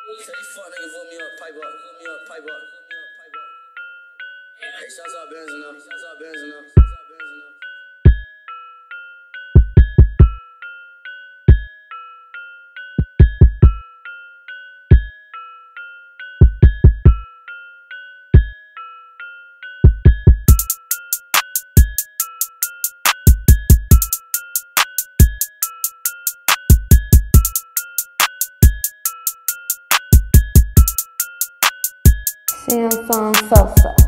Say fuck nigga, put me up, pipe up, put me up, pipe up, put me up, pipe up. Hey, shouts out Benz and them, shouts out Benz and them, shouts out Benz and them. Sam Fon Fofa.